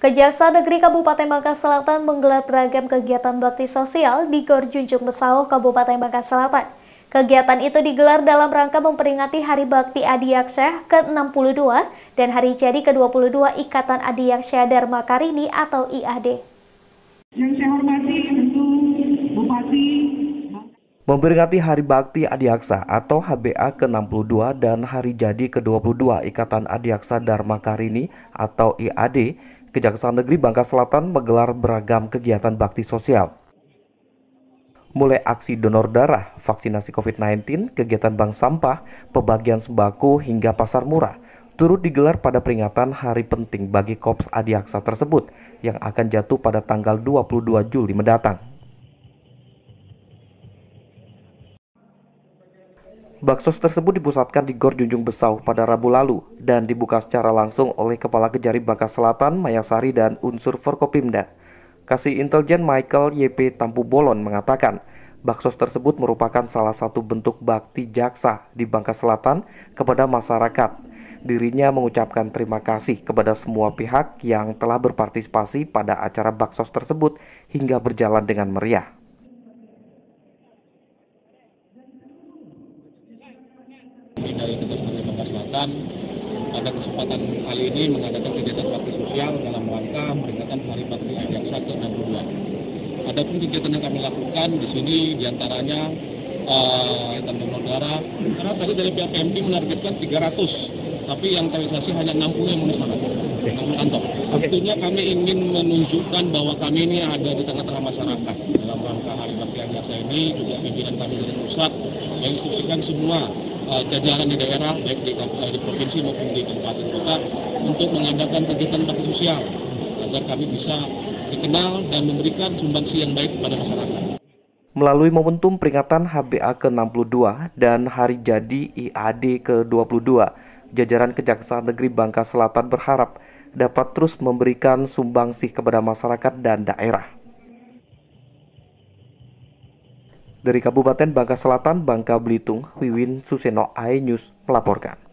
Kejaksaan Negeri Kabupaten Bangka Selatan menggelar beragam kegiatan bakti sosial di Gor Junjung Besau, Kabupaten Bangka Selatan. Kegiatan itu digelar dalam rangka memperingati Hari Bakti Adiaksa ke-62 dan Hari Jadi ke-22 Ikatan Adiaksa Dharma Karini atau IAD. Yang saya hormati tentu Bupati. Memperingati Hari Bakti Adiaksa atau HBA ke-62 dan Hari Jadi ke-22 Ikatan Adiaksa Dharma Karini atau IAD, Kejaksaan Negeri Bangka Selatan menggelar beragam kegiatan bakti sosial. Mulai aksi donor darah, vaksinasi COVID-19, kegiatan bank sampah, pembagian sembako hingga pasar murah, turut digelar pada peringatan hari penting bagi Kops Adiaksa tersebut yang akan jatuh pada tanggal 22 Juli mendatang. Baksos tersebut dipusatkan di Gor Junjung Besau pada Rabu lalu dan dibuka secara langsung oleh Kepala Kejari Bangka Selatan, Mayasari, dan unsur Forkopimda. Kasih Intelijen Michael YP Tampu Bolon mengatakan, baksos tersebut merupakan salah satu bentuk bakti jaksa di Bangka Selatan kepada masyarakat. Dirinya mengucapkan terima kasih kepada semua pihak yang telah berpartisipasi pada acara baksos tersebut hingga berjalan dengan meriah. Dari Kejaksaan Negeri Bangka Selatan pada kesempatan kali ini mengadakan kegiatan bakti sosial dalam rangka peringatan Hari Bakti Adiaksa ke-62. Adapun kegiatan yang kami lakukan di sini diantaranya kegiatan donor darah. Karena tadi dari pihak PMD menargetkan 300, tapi yang realisasi hanya 60 yang memenuhi 60 kantong. Tentunya kami ingin menunjukkan bahwa kami ini ada di tengah-tengah masyarakat. Dalam rangka Hari Bakti Adiaksa ini juga pimpinan kami dari pusat menginstruksikan semua jajaran di daerah, baik di provinsi maupun di kabupaten kota, untuk mengadakan kegiatan bakti sosial agar kami bisa dikenal dan memberikan sumbangsi yang baik kepada masyarakat. Melalui momentum peringatan HBA ke-62 dan Hari Jadi IAD ke-22, jajaran Kejaksaan Negeri Bangka Selatan berharap dapat terus memberikan sumbangsi kepada masyarakat dan daerah. Dari Kabupaten Bangka Selatan, Bangka Belitung, Wiwin Suseno, iNews melaporkan.